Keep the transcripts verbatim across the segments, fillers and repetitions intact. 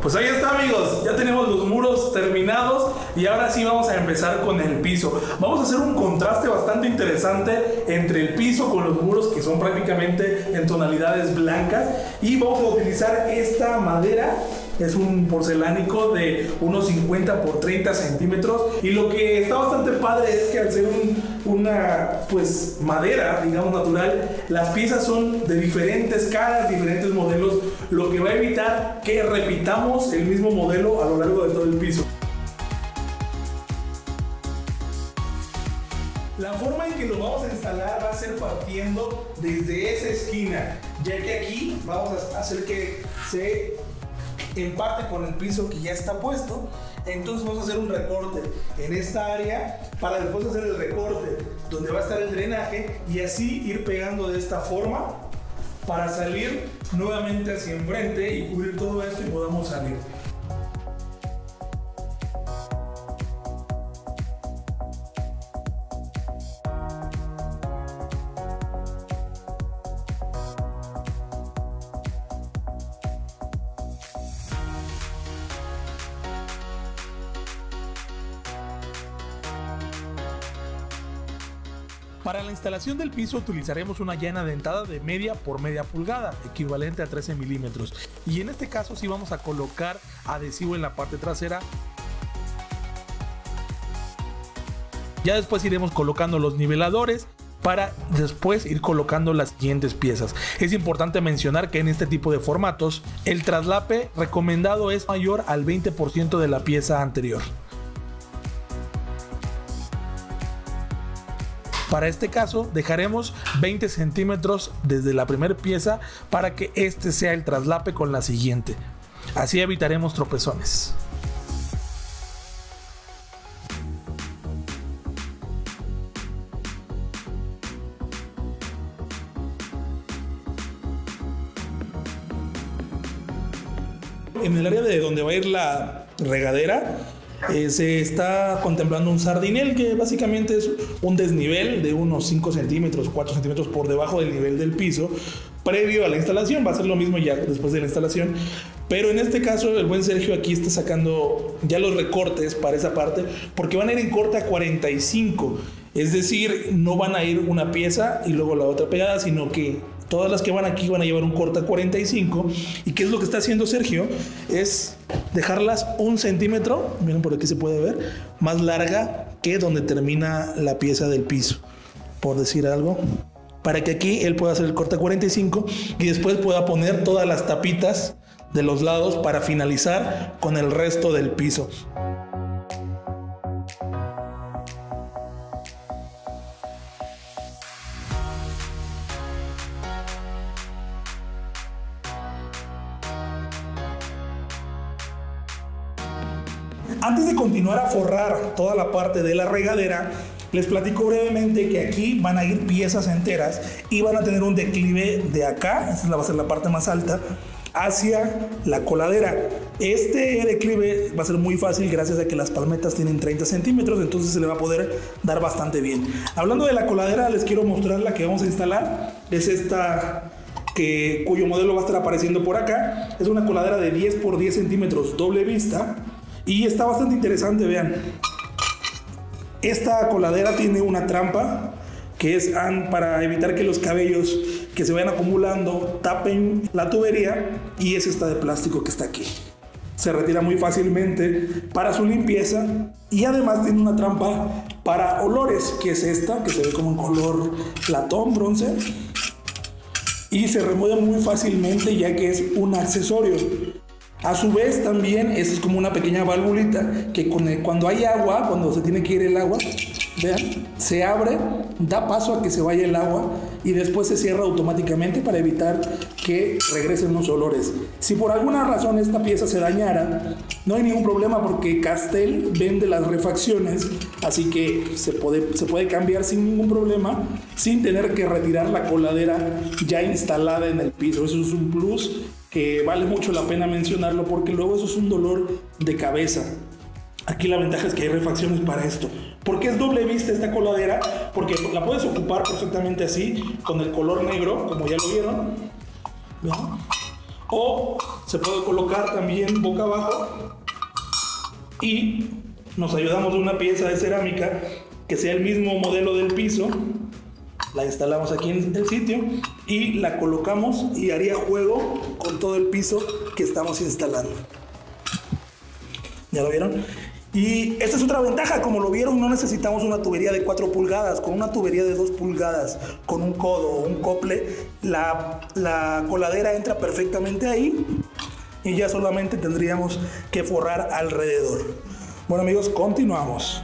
Pues ahí está, amigos, ya tenemos los muros terminados y ahora sí vamos a empezar con el piso. Vamos a hacer un contraste bastante interesante entre el piso con los muros, que son prácticamente en tonalidades blancas, y vamos a utilizar esta madera. Es un porcelánico de unos cincuenta por treinta centímetros, y lo que está bastante padre es que al ser un, una pues madera, digamos, natural, las piezas son de diferentes caras, diferentes modelos, lo que va a evitar que repitamos el mismo modelo a lo largo de todo el piso. La forma en que lo vamos a instalar va a ser partiendo desde esa esquina, ya que aquí vamos a hacer que se empate con el piso que ya está puesto. Entonces vamos a hacer un recorte en esta área para después hacer el recorte donde va a estar el drenaje, y así ir pegando de esta forma para salir nuevamente hacia enfrente y cubrir todo esto y podamos salir. Para la instalación del piso utilizaremos una llana dentada de media por media pulgada, equivalente a trece milímetros. Y en este caso sí vamos a colocar adhesivo en la parte trasera. Ya después iremos colocando los niveladores para después ir colocando las siguientes piezas. Es importante mencionar que en este tipo de formatos el traslape recomendado es mayor al veinte por ciento de la pieza anterior. Para este caso dejaremos veinte centímetros desde la primera pieza para que este sea el traslape con la siguiente. Así evitaremos tropezones. En el área de donde va a ir la regadera, Eh, se está contemplando un sardinel, que básicamente es un desnivel de unos cinco centímetros, cuatro centímetros por debajo del nivel del piso previo a la instalación. Va a ser lo mismo ya después de la instalación, pero en este caso el buen Sergio aquí está sacando ya los recortes para esa parte, porque van a ir en corte a cuarenta y cinco, es decir, no van a ir una pieza y luego la otra pegada, sino que todas las que van aquí van a llevar un corte a cuarenta y cinco. ¿Y qué es lo que está haciendo Sergio? Es dejarlas un centímetro, miren por aquí se puede ver, más larga que donde termina la pieza del piso, por decir algo, para que aquí él pueda hacer el corte a cuarenta y cinco y después pueda poner todas las tapitas de los lados para finalizar con el resto del piso. Antes de continuar a forrar toda la parte de la regadera, les platico brevemente que aquí van a ir piezas enteras y van a tener un declive de acá, esta va a ser la parte más alta, hacia la coladera. Este declive va a ser muy fácil gracias a que las palmetas tienen treinta centímetros, entonces se le va a poder dar bastante bien. Hablando de la coladera, les quiero mostrar la que vamos a instalar. Es esta, que, cuyo modelo va a estar apareciendo por acá. Es una coladera de diez por diez centímetros doble vista. Y está bastante interesante, vean. Esta coladera tiene una trampa que es para evitar que los cabellos que se vayan acumulando tapen la tubería, y es esta de plástico que está aquí. Se retira muy fácilmente para su limpieza, y además tiene una trampa para olores, que es esta, que se ve como en color latón, bronce, y se remueve muy fácilmente ya que es un accesorio. A su vez también es como una pequeña valvulita que con el, cuando hay agua, cuando se tiene que ir el agua, vean, se abre, da paso a que se vaya el agua y después se cierra automáticamente para evitar que regresen los olores. Si por alguna razón esta pieza se dañara, no hay ningún problema porque Castel vende las refacciones, así que se puede, se puede cambiar sin ningún problema, sin tener que retirar la coladera ya instalada en el piso. Eso es un plus que vale mucho la pena mencionarlo, porque luego eso es un dolor de cabeza. Aquí la ventaja es que hay refacciones para esto. ¿Por qué es doble vista esta coladera? Porque la puedes ocupar perfectamente así, con el color negro, como ya lo vieron, ¿no? o se puede colocar también boca abajo y nos ayudamos de una pieza de cerámica que sea el mismo modelo del piso. La instalamos aquí en el sitio y la colocamos y haría juego con todo el piso que estamos instalando. ¿Ya lo vieron? Y esta es otra ventaja, como lo vieron, no necesitamos una tubería de cuatro pulgadas, con una tubería de dos pulgadas, con un codo o un cople, la, la coladera entra perfectamente ahí y ya solamente tendríamos que forrar alrededor. Bueno amigos, continuamos.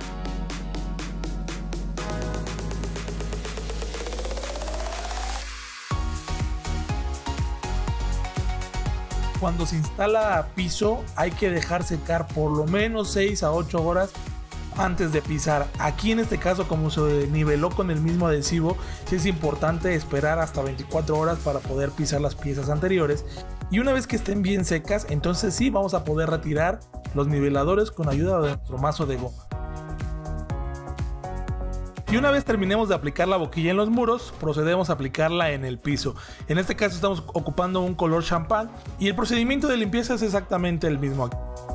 Cuando se instala piso hay que dejar secar por lo menos seis a ocho horas antes de pisar. Aquí en este caso, como se niveló con el mismo adhesivo, sí es importante esperar hasta veinticuatro horas para poder pisar las piezas anteriores, y una vez que estén bien secas, entonces sí vamos a poder retirar los niveladores con ayuda de nuestro mazo de goma. Y una vez terminemos de aplicar la boquilla en los muros, procedemos a aplicarla en el piso. En este caso estamos ocupando un color champán y el procedimiento de limpieza es exactamente el mismo aquí.